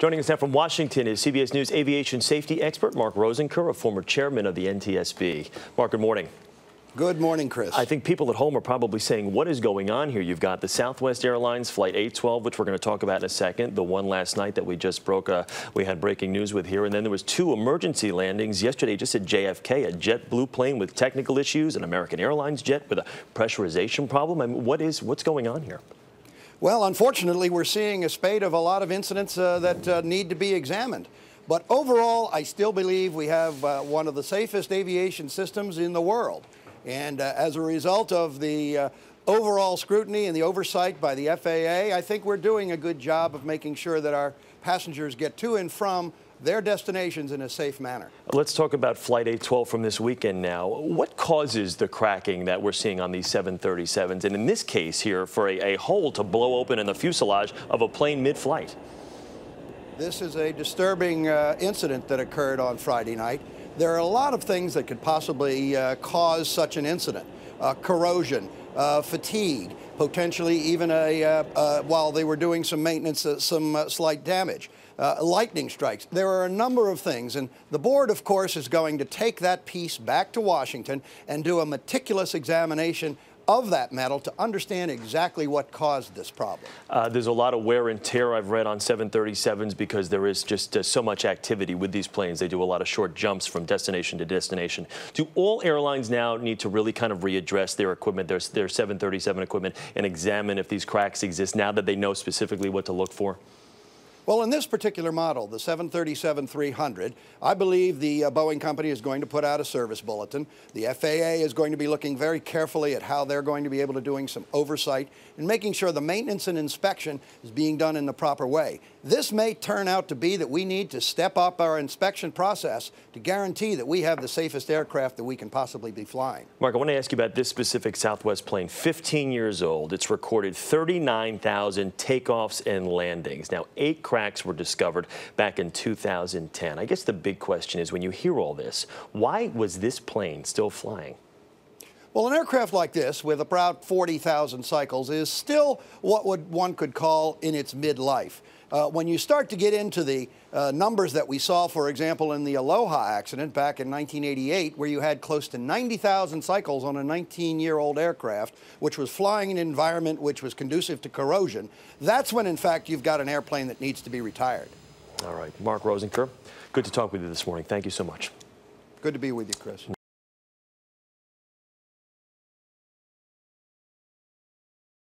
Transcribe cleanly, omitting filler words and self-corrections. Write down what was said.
Joining us now from Washington is CBS News aviation safety expert Mark Rosenker, a former chairman of the NTSB. Mark, good morning. Good morning, Chris. I think people at home are probably saying, what is going on here? You've got the Southwest Airlines Flight 812, which we're going to talk about in a second, the one last night that we just broke, we had breaking news with here, and then there was two emergency landings yesterday just at JFK, a JetBlue plane with technical issues, an American Airlines jet with a pressurization problem. I mean, what's going on here? Well, unfortunately, we're seeing a spate of a lot of incidents that need to be examined. But overall, I still believe we have one of the safest aviation systems in the world. And as a result of the overall scrutiny and the oversight by the FAA, I think we're doing a good job of making sure that our passengers get to and from their destinations in a safe manner. Let's talk about Flight 812 from this weekend now. What causes the cracking that we're seeing on these 737s? And in this case here, for a hole to blow open in the fuselage of a plane mid-flight. This is a disturbing incident that occurred on Friday night. There are a lot of things that could possibly cause such an incident. Corrosion, fatigue, potentially even while they were doing some maintenance, some slight damage. Lightning strikes. There are a number of things, and the board, of course, is going to take that piece back to Washington and do a meticulous examination of that metal to understand exactly what caused this problem. There's a lot of wear and tear I've read on 737s because there is just so much activity with these planes. They do a lot of short jumps from destination to destination. Do all airlines now need to really kind of readdress their equipment, their 737 equipment, and examine if these cracks exist now that they know specifically what to look for? Well, in this particular model, the 737-300, I believe the Boeing company is going to put out a service bulletin. The FAA is going to be looking very carefully at how they're going to be able to doing some oversight and making sure the maintenance and inspection is being done in the proper way. This may turn out to be that we need to step up our inspection process to guarantee that we have the safest aircraft that we can possibly be flying. Mark, I want to ask you about this specific Southwest plane, 15 years old. It's recorded 39,000 takeoffs and landings. Now, 8 cracks were discovered back in 2010. I guess the big question is, when you hear all this, why was this plane still flying? Well, an aircraft like this, with about 40,000 cycles, is still what one could call in its midlife. When you start to get into the numbers that we saw, for example, in the Aloha accident back in 1988, where you had close to 90,000 cycles on a 19-year-old aircraft, which was flying in an environment which was conducive to corrosion, that's when, in fact, you've got an airplane that needs to be retired. All right. Mark Rosenker, good to talk with you this morning. Thank you so much. Good to be with you, Chris.